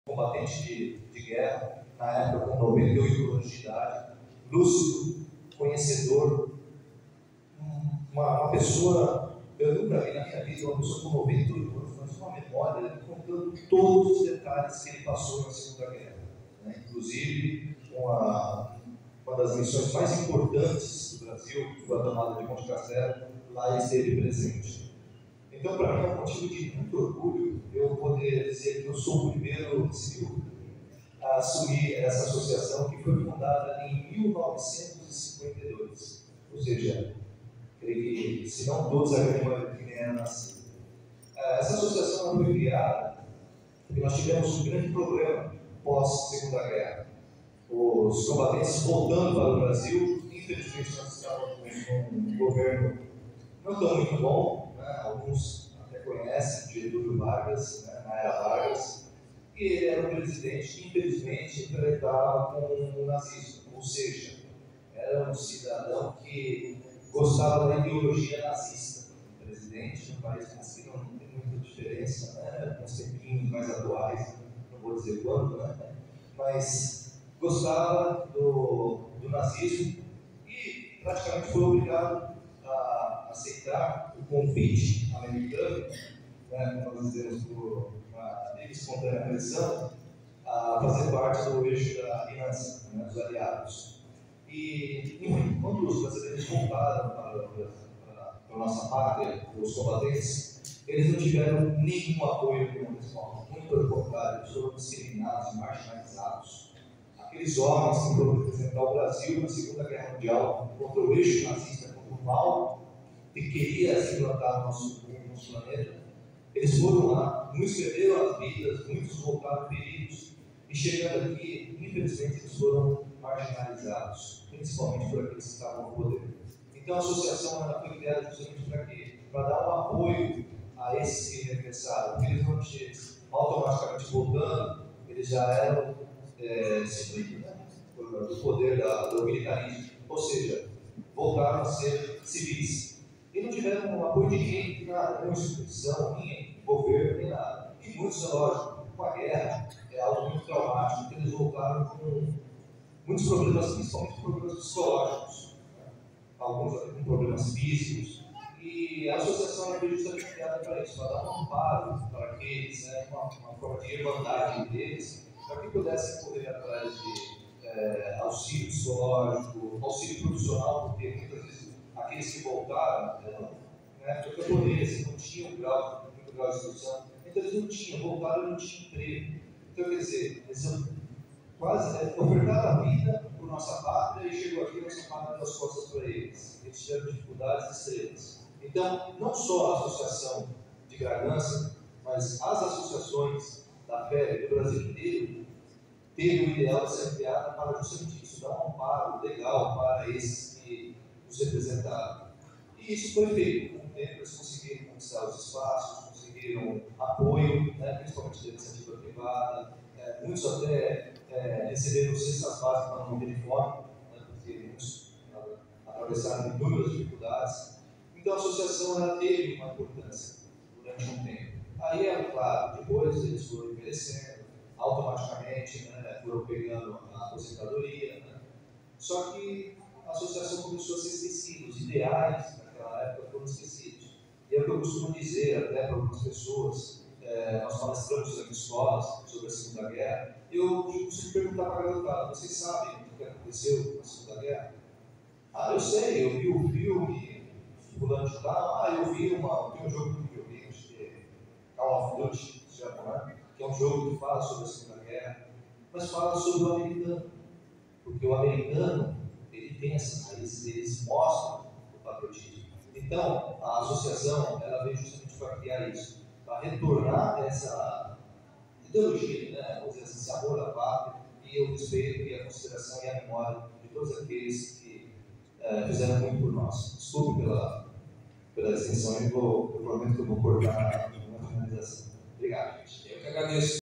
combatente de guerra, na época com 98 anos de idade, lúcido, conhecedor, uma pessoa, eu nunca vi na minha vida uma pessoa com 98 anos, mas uma memória, contando todos os detalhes que ele passou na Segunda Guerra. Né? Inclusive, uma das missões mais importantes do Brasil, que foi a tomada de Monte Castelo, lá ele esteve presente. Então, para mim, é um motivo de muito orgulho eu poder dizer que eu sou o primeiro civil a assumir essa associação, que foi fundada em 1952. Ou seja, creio que, se não todos, a grande maioria que nem era nascida. Essa associação foi criada porque nós tivemos um grande problema pós-Segunda Guerra. Os combatentes voltando para o Brasil, infelizmente nós estávamos com um governo não tão muito bom, né? Alguns até conhecem Getúlio Vargas, né? Na era Vargas, e ele era um presidente que infelizmente enfrentava com o nazismo, ou seja, era um cidadão que gostava da ideologia nazista. O presidente, no país que não tem muita diferença, né? Com os tempinhos mais atuais, não vou dizer quando, né? Mas gostava do nazismo e praticamente foi obrigado a aceitar o convite americano, né, como nós dizemos, por uma livre espontânea pressão, a fazer parte do eixo da aliança, né, dos aliados. E, enfim, quando os brasileiros voltaram para a nossa pátria, os combatentes, eles não tiveram nenhum apoio do pessoal, muito pelo contrário, eles foram discriminados, marginalizados. Aqueles homens que foram representar o Brasil na Segunda Guerra Mundial contra o eixo nazista, contra o mal que queria se implantar no nosso planeta, eles foram lá, muitos perderam as vidas, muitos voltaram feridos, e chegando aqui, infelizmente, eles foram marginalizados, principalmente por aqueles que estavam no poder. Então a associação ela foi criada justamente para quê? Para dar um apoio a esses que regressaram, porque eles não tinham automaticamente voltando, eles já eram disciplina, né? Do poder do militarismo, ou seja, voltaram a ser civis. E não tiveram o apoio de ninguém, de nada, nenhuma instituição, nem governo, nem nada. E muitos, lógico, com a guerra é algo muito traumático, porque eles voltaram com muitos problemas, principalmente problemas psicológicos, né? Alguns com problemas físicos. E a associação é justamente criada para isso, para dar um amparo para aqueles, né, uma forma de irmandade deles, para que pudessem correr atrás de auxílio psicológico, auxílio profissional, porque muitas vezes aqueles que voltaram eram camponeses, não tinham muito grau de instrução, então eles não tinham, voltaram e não tinham emprego. Então, quer dizer, eles quase ofertaram a vida por nossa pátria e chegou aqui, nossa pátria deu as costas para eles. Eles tiveram dificuldades extremas. Então, não só a Associação de Bragança, mas as associações da FEB do Brasil inteiro teve o ideal de ser criada para justamente isso, dar um amparo legal para esses que nos representaram. E isso foi feito. Com o tempo eles conseguiram conquistar os espaços, conseguiram apoio, né, principalmente da iniciativa privada, muitos até receberam cestas básicas para não terem fome, né, porque muitos atravessaram inúmeras dificuldades. Então a associação ela teve uma importância durante um tempo. Aí, é claro, depois eles foram envelhecendo, automaticamente, né, foram pegando a aposentadoria, né? Só que a associação começou a ser esquecida, os ideais naquela época foram esquecidos. E é o que eu costumo dizer até para algumas pessoas, nós palestramos em escolas sobre a Segunda Guerra, eu costumo perguntar para a garotada: vocês sabem o que aconteceu na Segunda Guerra? Ah, eu sei, eu vi o filme fulano de tal, eu vi um jogo de videogame, acho que é Call of Duty, que é um jogo que fala sobre a Segunda Guerra, mas fala sobre o americano, porque o americano ele tem essas raízes, eles mostram o patriotismo. Então, a associação ela veio justamente para criar isso, para retornar essa ideologia, né, vamos dizer assim, esse amor à pátria e o respeito e a consideração e a memória de todos aqueles que fizeram muito por nós. Desculpe pela extensão, eu prometo que eu vou cortar na finalização. Obrigado, gente. Eu que agradeço.